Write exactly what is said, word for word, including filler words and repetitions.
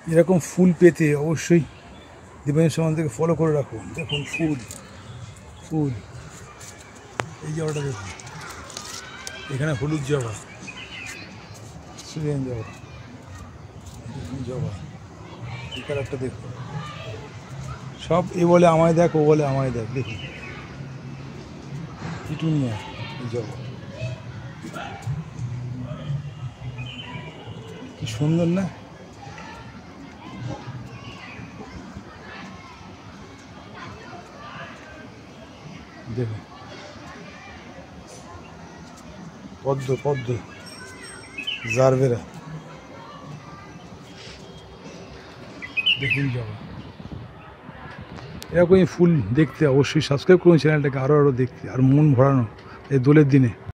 এরকম ফুল পেতে অবশ্যই দীপাঞ্জন সমান থেকে ফলো করে রাখুন। দেখুন ফুল ফুল এই জবাটা দেখুন, এখানে হলুদ জবা, সুরিয়ান জবা, দেখুন জবা, এই কালারটা দেখুন। সব এ বলে আমায় দেখ, ও বলে আমায় দেখ। দেখুন পিটুনিয়া, এই জবা কি সুন্দর না? দেখুন পদ্ম, পদ্ম, জারবেরা, দেখুন জবা। এরকমই ফুল দেখতে অবশ্যই সাবস্ক্রাইব করুন চ্যানেলটাকে, আরও আরও দেখতে আর মন ভরানো এই দোলের দিনে।